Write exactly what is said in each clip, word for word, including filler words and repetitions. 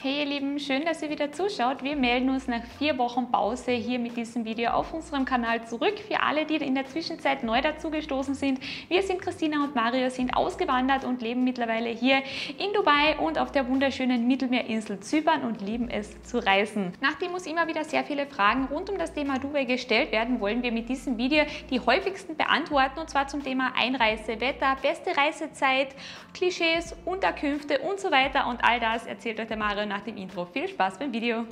Hey ihr Lieben, schön, dass ihr wieder zuschaut. Wir melden uns nach vier Wochen Pause hier mit diesem Video auf unserem Kanal zurück. Für alle, die in der Zwischenzeit neu dazugestoßen sind, wir sind Christina und Mario, sind ausgewandert und leben mittlerweile hier in Dubai und auf der wunderschönen Mittelmeerinsel Zypern und lieben es zu reisen. Nachdem uns immer wieder sehr viele Fragen rund um das Thema Dubai gestellt werden, wollen wir mit diesem Video die häufigsten beantworten, und zwar zum Thema Einreise, Wetter, beste Reisezeit, Klischees, Unterkünfte und so weiter, und all das erzählt euch der Mario nach dem Intro. Viel Spaß beim Video!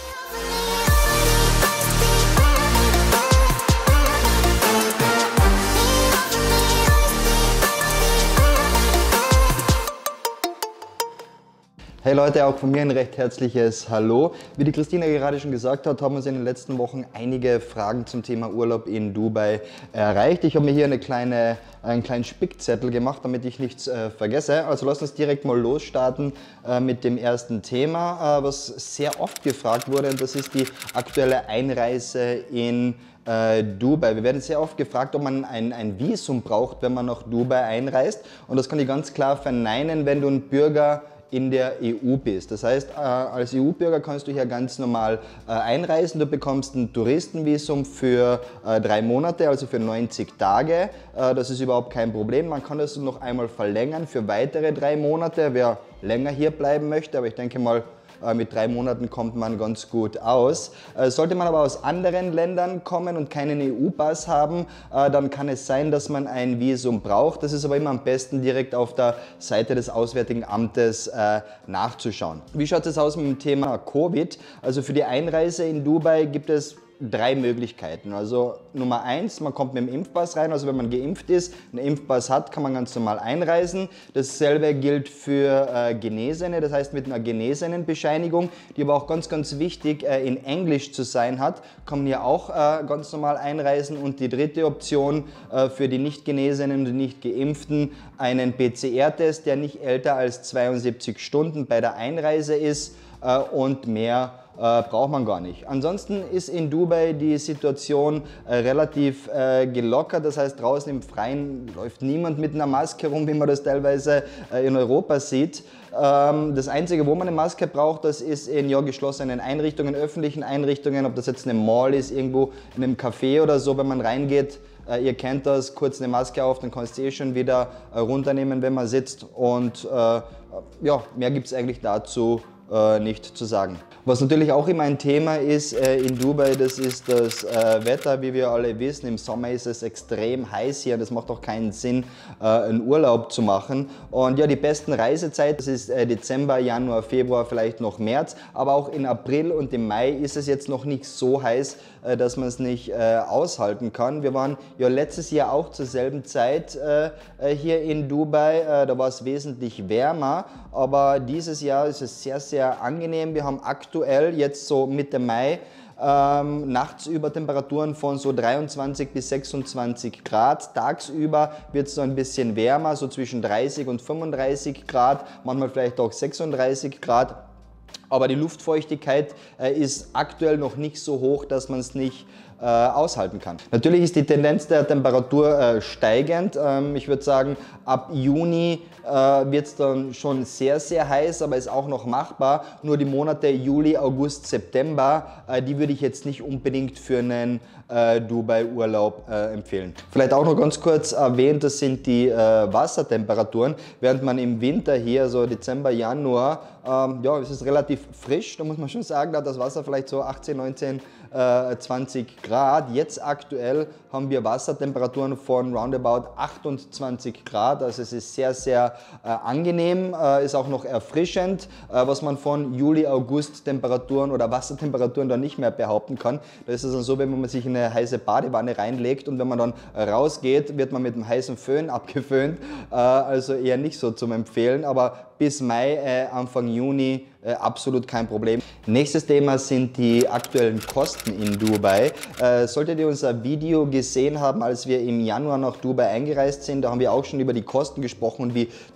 Hey Leute, auch von mir ein recht herzliches Hallo. Wie die Christina gerade schon gesagt hat, haben uns in den letzten Wochen einige Fragen zum Thema Urlaub in Dubai erreicht. Ich habe mir hier eine kleine, einen kleinen Spickzettel gemacht, damit ich nichts äh, vergesse. Also lasst uns direkt mal losstarten äh, mit dem ersten Thema, äh, was sehr oft gefragt wurde, und das ist die aktuelle Einreise in äh, Dubai. Wir werden sehr oft gefragt, ob man ein, ein Visum braucht, wenn man nach Dubai einreist, und das kann ich ganz klar verneinen, wenn du ein Bürger in der E U bist. Das heißt, äh, als E U-Bürger kannst du hier ganz normal äh, einreisen. Du bekommst ein Touristenvisum für äh, drei Monate, also für neunzig Tage. Äh, das ist überhaupt kein Problem. Man kann das noch einmal verlängern für weitere drei Monate, wer länger hier bleiben möchte. Aber ich denke mal, mit drei Monaten kommt man ganz gut aus. Sollte man aber aus anderen Ländern kommen und keinen E U-Pass haben, dann kann es sein, dass man ein Visum braucht. Das ist aber immer am besten direkt auf der Seite des Auswärtigen Amtes nachzuschauen. Wie schaut es aus mit dem Thema Covid? Also für die Einreise in Dubai gibt es drei Möglichkeiten. Also Nummer eins, man kommt mit dem Impfpass rein, also wenn man geimpft ist, einen Impfpass hat, kann man ganz normal einreisen. Dasselbe gilt für äh, Genesene, das heißt mit einer genesenen Bescheinigung, die aber auch ganz, ganz wichtig äh, in Englisch zu sein hat, kann man hier auch äh, ganz normal einreisen. Und die dritte Option äh, für die nicht Genesenen und die nicht Geimpften, einen P C R-Test, der nicht älter als zweiundsiebzig Stunden bei der Einreise ist äh, und mehr Äh, braucht man gar nicht. Ansonsten ist in Dubai die Situation äh, relativ äh, gelockert, das heißt draußen im Freien läuft niemand mit einer Maske rum, wie man das teilweise äh, in Europa sieht. Ähm, das Einzige, wo man eine Maske braucht, das ist in ja, geschlossenen Einrichtungen, öffentlichen Einrichtungen, ob das jetzt eine Mall ist, irgendwo in einem Café oder so, wenn man reingeht. Äh, ihr kennt das, kurz eine Maske auf, dann kannst du eh schon wieder äh, runternehmen, wenn man sitzt, und äh, ja, mehr gibt es eigentlich dazu äh, nicht zu sagen. Was natürlich auch immer ein Thema ist äh, in Dubai, das ist das äh, Wetter. Wie wir alle wissen, im Sommer ist es extrem heiß hier, und es macht auch keinen Sinn, äh, einen Urlaub zu machen. Und ja, die besten Reisezeiten, das ist äh, Dezember, Januar, Februar, vielleicht noch März, aber auch in April und im Mai ist es jetzt noch nicht so heiß, äh, dass man es nicht äh, aushalten kann. Wir waren ja letztes Jahr auch zur selben Zeit äh, hier in Dubai, äh, da war es wesentlich wärmer, aber dieses Jahr ist es sehr, sehr angenehm. Wir haben aktuell jetzt so Mitte Mai ähm, nachts über Temperaturen von so dreiundzwanzig bis sechsundzwanzig Grad. Tagsüber wird es so ein bisschen wärmer, so zwischen dreißig und fünfunddreißig Grad, manchmal vielleicht auch sechsunddreißig Grad. Aber die Luftfeuchtigkeit äh, ist aktuell noch nicht so hoch, dass man es nicht äh, aushalten kann. Natürlich ist die Tendenz der Temperatur äh, steigend. Ähm, ich würde sagen, ab Juni äh, wird es dann schon sehr, sehr heiß, aber ist auch noch machbar. Nur die Monate Juli, August, September, äh, die würde ich jetzt nicht unbedingt für einen äh, Dubai-Urlaub äh, empfehlen. Vielleicht auch noch ganz kurz erwähnt, das sind die äh, Wassertemperaturen. Während man im Winter hier, so Dezember, Januar, ähm, ja, es ist relativ frisch, da muss man schon sagen, da hat das Wasser vielleicht so achtzehn, neunzehn, zwanzig Grad. Jetzt aktuell haben wir Wassertemperaturen von roundabout achtundzwanzig Grad, also es ist sehr, sehr äh, angenehm, äh, ist auch noch erfrischend, äh, was man von Juli, August Temperaturen oder Wassertemperaturen dann nicht mehr behaupten kann. Da ist es dann so, wenn man sich in eine heiße Badewanne reinlegt und wenn man dann rausgeht, wird man mit einem heißen Föhn abgeföhnt, äh, also eher nicht so zum Empfehlen, aber bis Mai, äh, Anfang Juni äh, absolut kein Problem. Nächstes Thema sind die aktuellen Kosten in Dubai. Äh, solltet ihr unser Video gesehen haben, als wir im Januar nach Dubai eingereist sind, da haben wir auch schon über die Kosten gesprochen und wie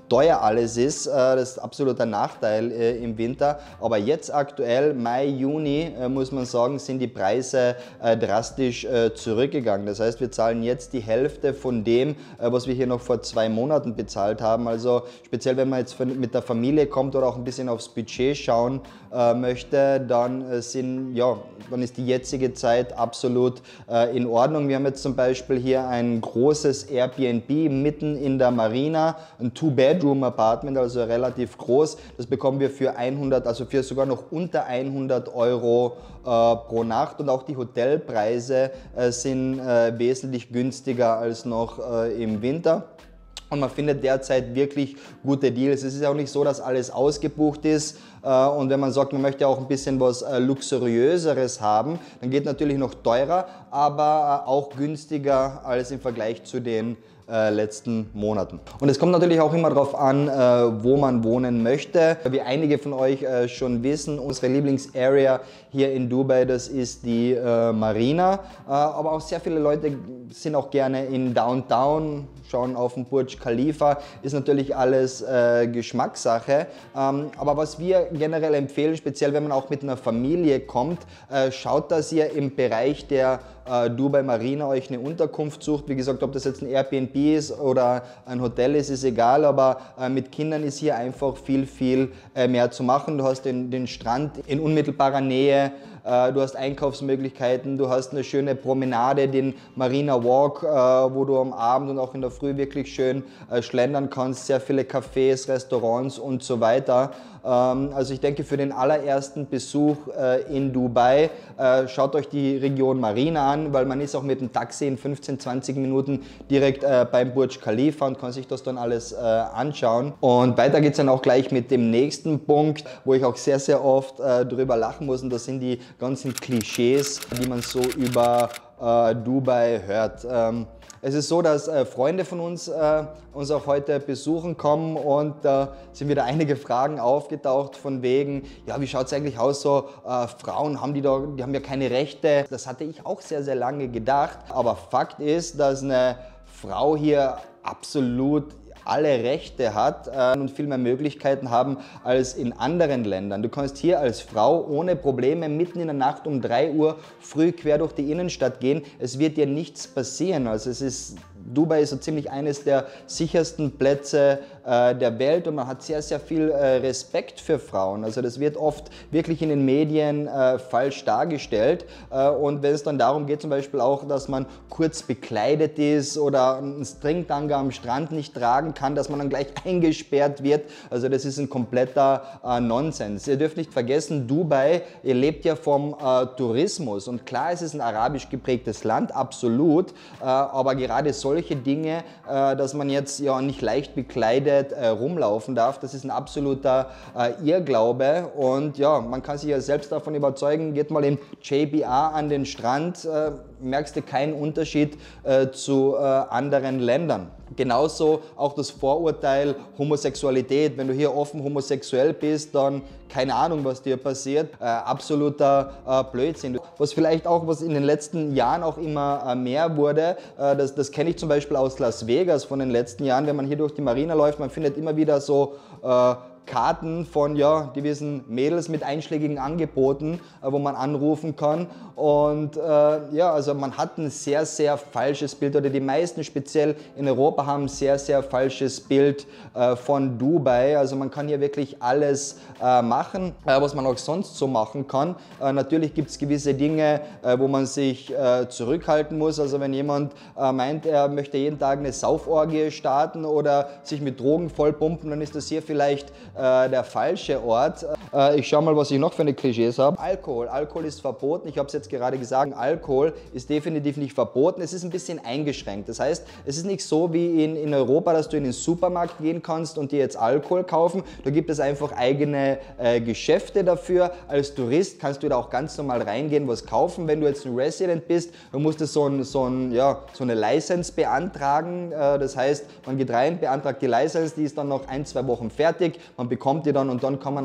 teuer alles ist. Das ist absolut ein Nachteil im Winter. Aber jetzt aktuell, Mai, Juni, muss man sagen, sind die Preise drastisch zurückgegangen. Das heißt, wir zahlen jetzt die Hälfte von dem, was wir hier noch vor zwei Monaten bezahlt haben. Also speziell, wenn man jetzt mit der Familie kommt oder auch ein bisschen aufs Budget schauen möchte, dann, sind, ja, dann ist die jetzige Zeit absolut in Ordnung. Wir haben jetzt zum Beispiel hier ein großes Airbnb mitten in der Marina, ein Two-Bedroom-Apartment, also relativ groß. Das bekommen wir für hundert, also für sogar noch unter hundert Euro äh, pro Nacht, und auch die Hotelpreise äh, sind äh, wesentlich günstiger als noch äh, im Winter. Und man findet derzeit wirklich gute Deals. Es ist auch nicht so, dass alles ausgebucht ist. Und wenn man sagt, man möchte auch ein bisschen was Luxuriöseres haben, dann geht natürlich noch teurer, aber auch günstiger als im Vergleich zu den Äh, letzten Monaten. Und es kommt natürlich auch immer darauf an, äh, wo man wohnen möchte. Wie einige von euch äh, schon wissen, unsere Lieblingsarea hier in Dubai, das ist die äh, Marina. Äh, aber auch sehr viele Leute sind auch gerne in Downtown, schauen auf den Burj Khalifa, ist natürlich alles äh, Geschmackssache. Ähm, aber was wir generell empfehlen, speziell wenn man auch mit einer Familie kommt, äh, schaut, dass ihr im Bereich der äh, Dubai Marina euch eine Unterkunft sucht. Wie gesagt, ob das jetzt ein Airbnb ist oder ein Hotel ist, ist egal, aber äh, mit Kindern ist hier einfach viel, viel äh, mehr zu machen. Du hast den, den Strand in unmittelbarer Nähe, äh, du hast Einkaufsmöglichkeiten, du hast eine schöne Promenade, den Marina Walk, äh, wo du am Abend und auch in der Früh wirklich schön äh, schlendern kannst, sehr viele Cafés, Restaurants und so weiter. Ähm, also ich denke, für den allerersten Besuch äh, in Dubai, äh, schaut euch die Region Marina an, weil man ist auch mit dem Taxi in fünfzehn, zwanzig Minuten direkt äh, beim Burj Khalifa und kann sich das dann alles äh, anschauen. Und weiter geht es dann auch gleich mit dem nächsten Punkt, wo ich auch sehr, sehr oft äh, drüber lachen muss, und das sind die ganzen Klischees, die man so über äh, Dubai hört. Ähm, Es ist so, dass äh, Freunde von uns äh, uns auch heute besuchen kommen, und da äh, sind wieder einige Fragen aufgetaucht von wegen, ja, wie schaut es eigentlich aus, so äh, Frauen, haben die, da, die haben ja keine Rechte. Das hatte ich auch sehr, sehr lange gedacht, aber Fakt ist, dass eine Frau hier absolut alle Rechte hat äh, und viel mehr Möglichkeiten haben als in anderen Ländern. Du kannst hier als Frau ohne Probleme mitten in der Nacht um drei Uhr früh quer durch die Innenstadt gehen. Es wird dir nichts passieren. Also es ist, Dubai ist so ziemlich eines der sichersten Plätze äh, der Welt, und man hat sehr, sehr viel äh, Respekt für Frauen. Also das wird oft wirklich in den Medien äh, falsch dargestellt. Äh, und wenn es dann darum geht, zum Beispiel auch, dass man kurz bekleidet ist oder einen Stringtanga am Strand nicht tragen kann, dass man dann gleich eingesperrt wird. Also das ist ein kompletter äh, Nonsens. Ihr dürft nicht vergessen, Dubai, ihr lebt ja vom äh, Tourismus, und klar, es ist ein arabisch geprägtes Land, absolut, äh, aber gerade solche Dinge, äh, dass man jetzt ja nicht leicht bekleidet äh, rumlaufen darf, das ist ein absoluter äh, Irrglaube, und ja, man kann sich ja selbst davon überzeugen, geht mal in J B R an den Strand, äh, merkst du keinen Unterschied äh, zu äh, anderen Ländern. Genauso auch das Vorurteil Homosexualität. Wenn du hier offen homosexuell bist, dann keine Ahnung, was dir passiert. Äh, absoluter äh, Blödsinn. Was vielleicht auch, was in den letzten Jahren auch immer äh, mehr wurde, äh, das, das kenne ich zum Beispiel aus Las Vegas von den letzten Jahren, wenn man hier durch die Marina läuft, man findet immer wieder so äh, Karten von ja, gewissen Mädels mit einschlägigen Angeboten, äh, wo man anrufen kann. Und äh, ja, also man hat ein sehr, sehr falsches Bild, oder die meisten speziell in Europa haben ein sehr, sehr falsches Bild äh, von Dubai. Also man kann hier wirklich alles äh, machen, äh, was man auch sonst so machen kann. Äh, natürlich gibt es gewisse Dinge, äh, wo man sich äh, zurückhalten muss. Also wenn jemand äh, meint, er möchte jeden Tag eine Sauforgie starten oder sich mit Drogen vollpumpen, dann ist das hier vielleicht äh, der falsche Ort. Äh, ich schaue mal, was ich noch für eine Klischees habe. Alkohol. Alkohol ist verboten. Ich habe es jetzt gerade gesagt, Alkohol ist definitiv nicht verboten. Es ist ein bisschen eingeschränkt. Das heißt, es ist nicht so wie in, in Europa, dass du in den Supermarkt gehen kannst und dir jetzt Alkohol kaufen. Da gibt es einfach eigene äh, Geschäfte dafür. Als Tourist kannst du da auch ganz normal reingehen, was kaufen. Wenn du jetzt ein Resident bist, dann musst du so, ein, so, ein, ja, so eine License beantragen. Äh, das heißt, man geht rein, beantragt die License, die ist dann noch ein, zwei Wochen fertig. Man bekommt die dann und dann kann man auch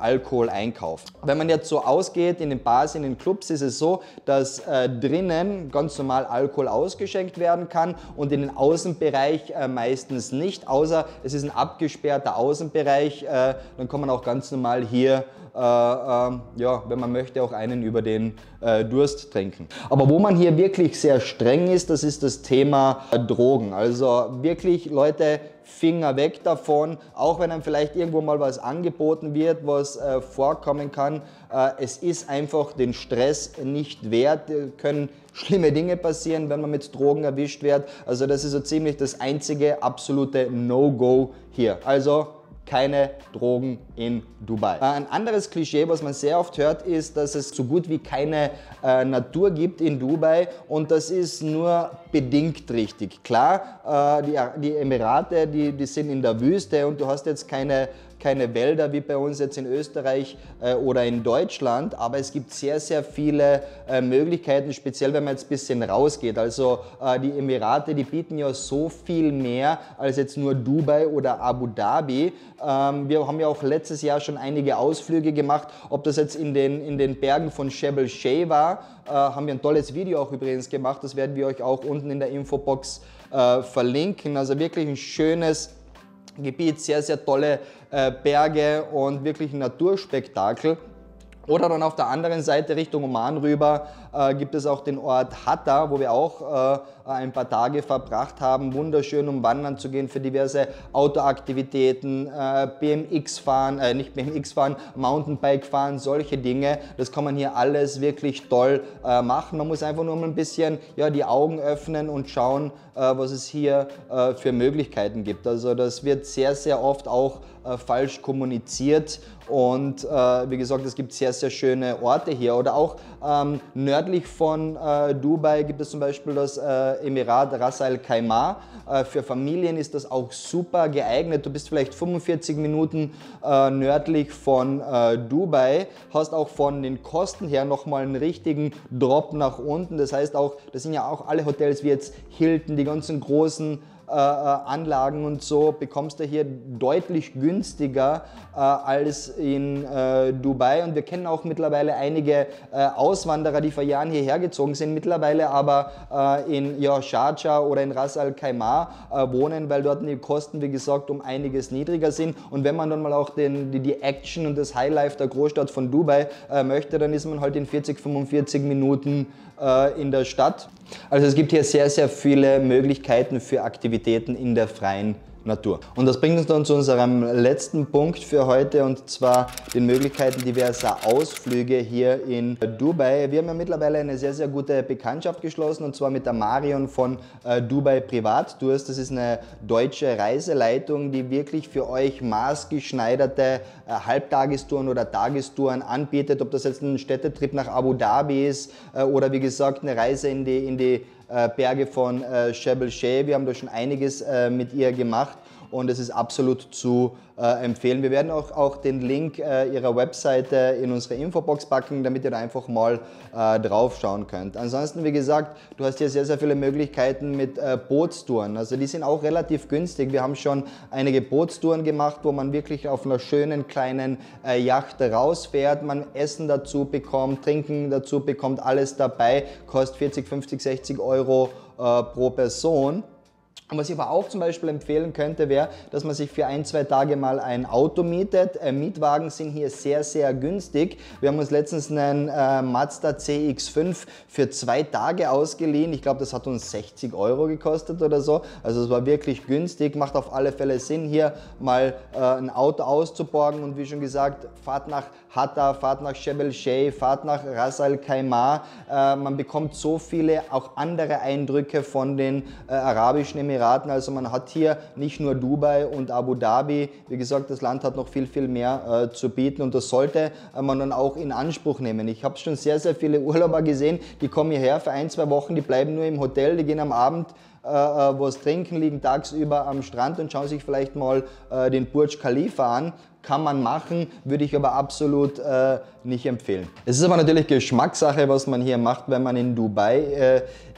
Alkohol einkauft. Wenn man jetzt so ausgeht in den Bars, in den Clubs, ist es so, dass äh, drinnen ganz normal Alkohol ausgeschenkt werden kann und in den Außenbereich äh, meistens nicht, außer es ist ein abgesperrter Außenbereich, äh, dann kann man auch ganz normal hier Äh, äh, ja, wenn man möchte, auch einen über den äh, Durst trinken. Aber wo man hier wirklich sehr streng ist, das ist das Thema äh, Drogen. Also wirklich, Leute, Finger weg davon, auch wenn einem vielleicht irgendwo mal was angeboten wird, was äh, vorkommen kann. Äh, es ist einfach den Stress nicht wert, äh, können schlimme Dinge passieren, wenn man mit Drogen erwischt wird. Also das ist so ziemlich das einzige absolute No-Go hier. Also keine Drogen in Dubai. Ein anderes Klischee, was man sehr oft hört, ist, dass es so gut wie keine äh, Natur gibt in Dubai, und das ist nur bedingt richtig. Klar, äh, die, die Emirate, die, die sind in der Wüste und du hast jetzt keine keine Wälder wie bei uns jetzt in Österreich äh, oder in Deutschland, aber es gibt sehr, sehr viele äh, Möglichkeiten, speziell wenn man jetzt ein bisschen rausgeht. Also äh, die Emirate, die bieten ja so viel mehr als jetzt nur Dubai oder Abu Dhabi. Ähm, wir haben ja auch letztes Jahr schon einige Ausflüge gemacht, ob das jetzt in den, in den Bergen von Jebel Sheikh war, äh, haben wir ein tolles Video auch übrigens gemacht, das werden wir euch auch unten in der Infobox äh, verlinken. Also wirklich ein schönes Gebiet, sehr, sehr tolle äh, Berge und wirklich ein Naturspektakel. Oder dann auf der anderen Seite Richtung Oman rüber äh, gibt es auch den Ort Hatta, wo wir auch äh, ein paar Tage verbracht haben. Wunderschön, um wandern zu gehen für diverse Outdoor-Aktivitäten, äh, B M X fahren, äh, nicht B M X fahren, Mountainbike fahren, solche Dinge. Das kann man hier alles wirklich toll äh, machen. Man muss einfach nur mal ein bisschen ja, die Augen öffnen und schauen, äh, was es hier äh, für Möglichkeiten gibt. Also das wird sehr, sehr oft auch äh, falsch kommuniziert. Und äh, wie gesagt, es gibt sehr, sehr schöne Orte hier. Oder auch ähm, nördlich von äh, Dubai gibt es zum Beispiel das äh, Emirat Ras Al Khaimah. Äh, für Familien ist das auch super geeignet. Du bist vielleicht fünfundvierzig Minuten äh, nördlich von äh, Dubai, hast auch von den Kosten her nochmal einen richtigen Drop nach unten. Das heißt auch, das sind ja auch alle Hotels wie jetzt Hilton, die ganzen großen Äh, Anlagen und so, bekommst du hier deutlich günstiger äh, als in äh, Dubai. Und wir kennen auch mittlerweile einige äh, Auswanderer, die vor Jahren hierher gezogen sind, mittlerweile aber äh, in ja, Sharjah oder in Ras Al Khaimah äh, wohnen, weil dort die Kosten, wie gesagt, um einiges niedriger sind. Und wenn man dann mal auch den, die, die Action und das Highlife der Großstadt von Dubai äh, möchte, dann ist man halt in vierzig, fünfundvierzig Minuten äh, in der Stadt. Also es gibt hier sehr, sehr viele Möglichkeiten für Aktivitäten in der freien Natur. Und das bringt uns dann zu unserem letzten Punkt für heute, und zwar den Möglichkeiten diverser Ausflüge hier in Dubai. Wir haben ja mittlerweile eine sehr, sehr gute Bekanntschaft geschlossen, und zwar mit der Marion von äh, Dubai Privattours. Das ist eine deutsche Reiseleitung, die wirklich für euch maßgeschneiderte äh, Halbtagestouren oder Tagestouren anbietet, ob das jetzt ein Städtetrip nach Abu Dhabi ist äh, oder wie gesagt eine Reise in die, in die Berge von äh, Jebel Sheikh. Wir haben da schon einiges äh, mit ihr gemacht und es ist absolut zu äh, empfehlen. Wir werden auch, auch den Link äh, ihrer Webseite in unsere Infobox packen, damit ihr da einfach mal äh, drauf schauen könnt. Ansonsten, wie gesagt, du hast hier sehr, sehr viele Möglichkeiten mit äh, Bootstouren. Also die sind auch relativ günstig. Wir haben schon einige Bootstouren gemacht, wo man wirklich auf einer schönen kleinen äh, Yacht rausfährt, man Essen dazu bekommt, Trinken dazu bekommt, alles dabei, kostet vierzig, fünfzig, sechzig Euro äh, pro Person. Und was ich aber auch zum Beispiel empfehlen könnte, wäre, dass man sich für ein, zwei Tage mal ein Auto mietet. Äh, Mietwagen sind hier sehr, sehr günstig. Wir haben uns letztens einen äh, Mazda C X fünf für zwei Tage ausgeliehen. Ich glaube, das hat uns sechzig Euro gekostet oder so. Also es war wirklich günstig. Macht auf alle Fälle Sinn, hier mal äh, ein Auto auszuborgen. Und wie schon gesagt, fahrt nach Hatta, fahrt nach Jebel Sheikh, fahrt nach Ras Al Khaimah. Äh, man bekommt so viele auch andere Eindrücke von den äh, arabischen Emiraten. Also man hat hier nicht nur Dubai und Abu Dhabi, wie gesagt, das Land hat noch viel, viel mehr äh, zu bieten, und das sollte äh, man dann auch in Anspruch nehmen. Ich habe schon sehr, sehr viele Urlauber gesehen, die kommen hierher für ein, zwei Wochen, die bleiben nur im Hotel, die gehen am Abend äh, was trinken, liegen tagsüber am Strand und schauen sich vielleicht mal äh, den Burj Khalifa an. Kann man machen, würde ich aber absolut äh, nicht empfehlen. Es ist aber natürlich Geschmackssache, was man hier macht, wenn man in Dubai äh,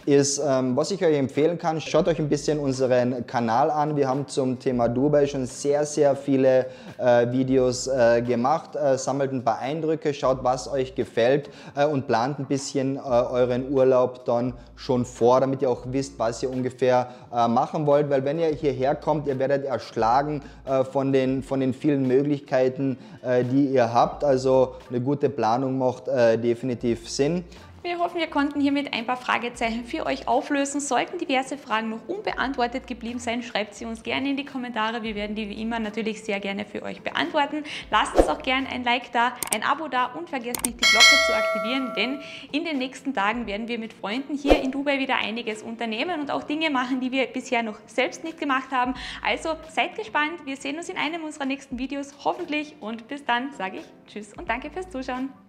ist, ähm, was ich euch empfehlen kann, schaut euch ein bisschen unseren Kanal an. Wir haben zum Thema Dubai schon sehr, sehr viele äh, Videos äh, gemacht. Äh, sammelt ein paar Eindrücke, schaut, was euch gefällt äh, und plant ein bisschen äh, euren Urlaub dann schon vor, damit ihr auch wisst, was ihr ungefähr äh, machen wollt. Weil wenn ihr hierher kommt, ihr werdet erschlagen äh, von, den, von den vielen Möglichkeiten, äh, die ihr habt. Also eine gute Planung macht äh, definitiv Sinn. Wir hoffen, wir konnten hiermit ein paar Fragezeichen für euch auflösen. Sollten diverse Fragen noch unbeantwortet geblieben sein, schreibt sie uns gerne in die Kommentare. Wir werden die wie immer natürlich sehr gerne für euch beantworten. Lasst uns auch gerne ein Like da, ein Abo da und vergesst nicht, die Glocke zu aktivieren, denn in den nächsten Tagen werden wir mit Freunden hier in Dubai wieder einiges unternehmen und auch Dinge machen, die wir bisher noch selbst nicht gemacht haben. Also seid gespannt, wir sehen uns in einem unserer nächsten Videos hoffentlich und bis dann sage ich Tschüss und danke fürs Zuschauen.